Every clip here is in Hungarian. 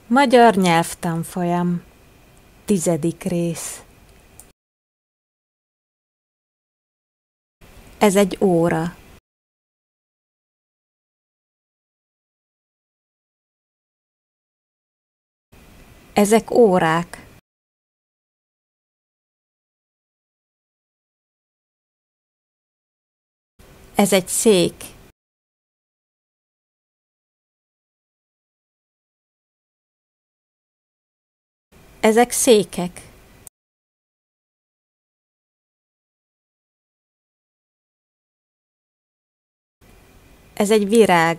Magyar nyelvtanfolyam. 10. rész. Ez egy óra. Ezek órák. Ez egy szék. Ezek székek. Ez egy virág.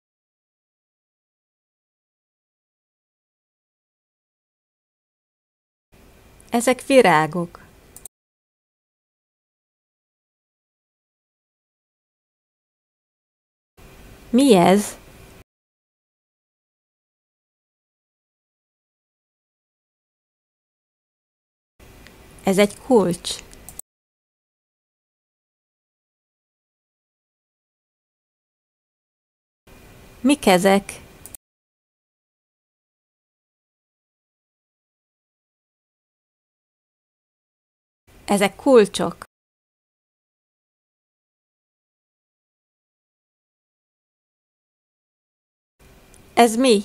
Ezek virágok. Mi ez? Ez egy kulcs. Mik ezek? Ezek kulcsok. Ez mi?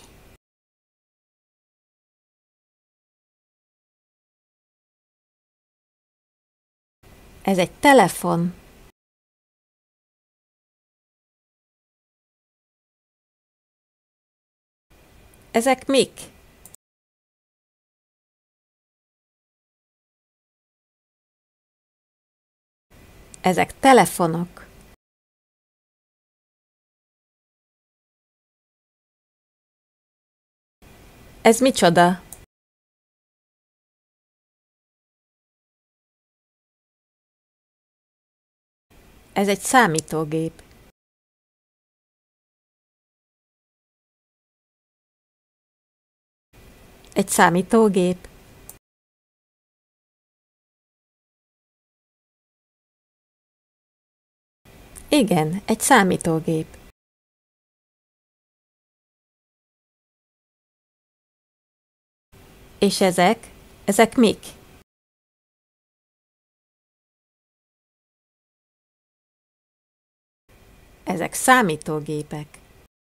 Ez egy telefon. Ezek mik? Ezek telefonok. Ez micsoda? Ez egy számítógép. Egy számítógép. Igen, egy számítógép. És ezek? Ezek mik? Ezek számítógépek.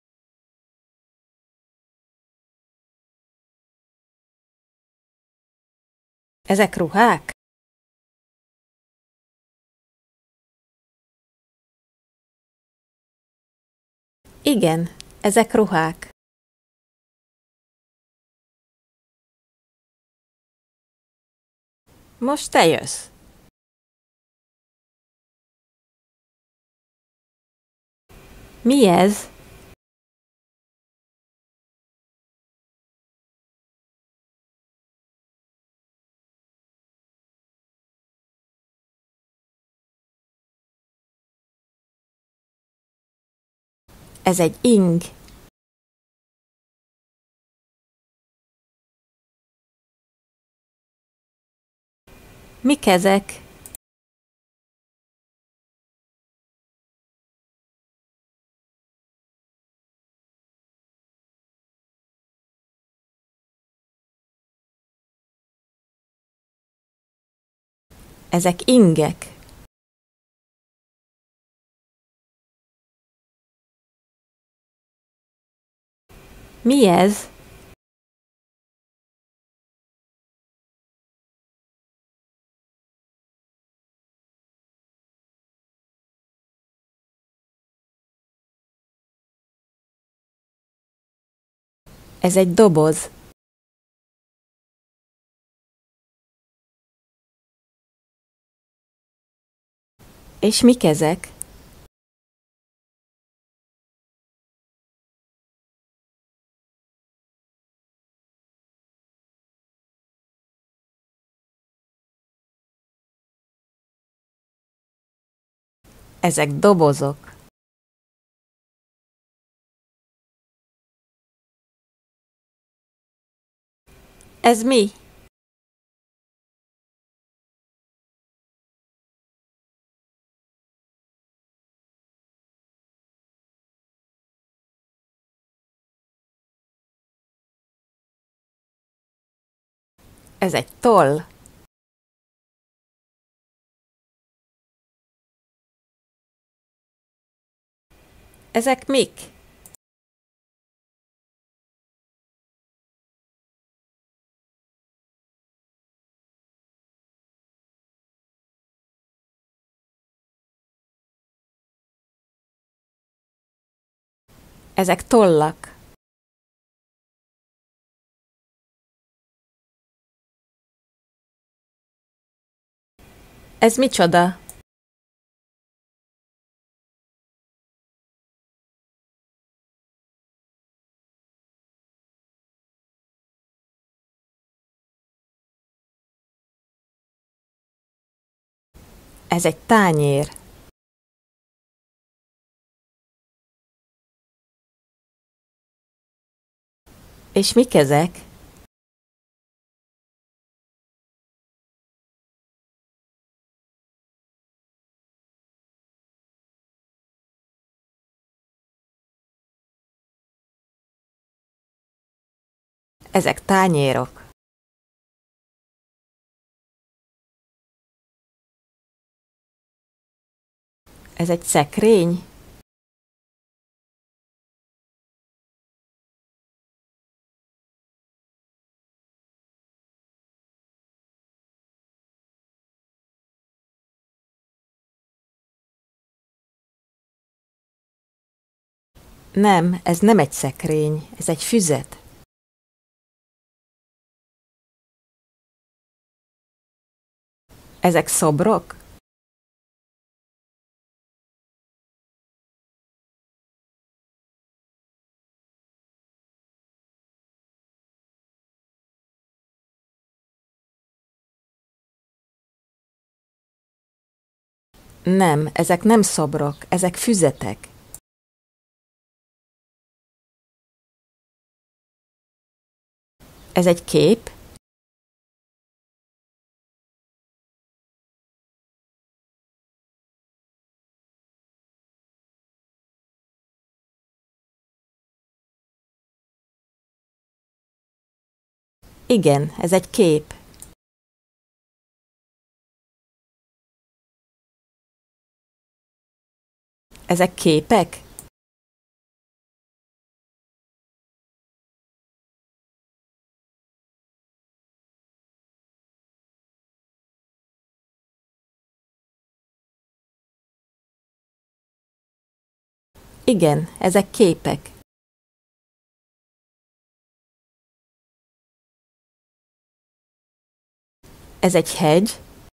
Ezek ruhák? Igen, ezek ruhák. Most te jössz. Mi ez? Ez egy ing. Mik ezek? Ezek ingek. Mi ez? Ez egy doboz. És mik ezek? Ezek dobozok. Ez mi? Ez egy toll. Ezek mik? Ezek tollak. Ez micsoda? Ez egy tányér. És mik ezek? Ezek tányérok. Ez egy szekrény? Nem, ez nem egy szekrény, ez egy füzet. Ezek szobrok? Nem, ezek nem szobrok, ezek füzetek. Ez egy kép? Igen, ez egy kép. Ezek képek? Igen, ezek képek. Ez egy hegy?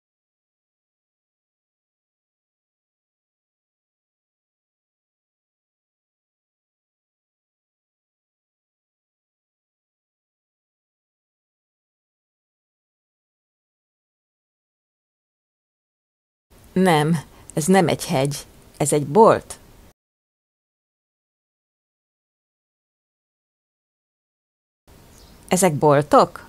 Nem, ez nem egy hegy, ez egy bolt. Ezek boltok?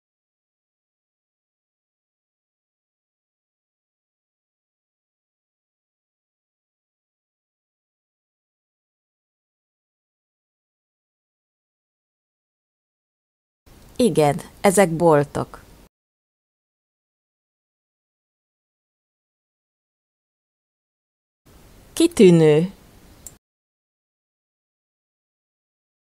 Igen, ezek boltok. Kitűnő!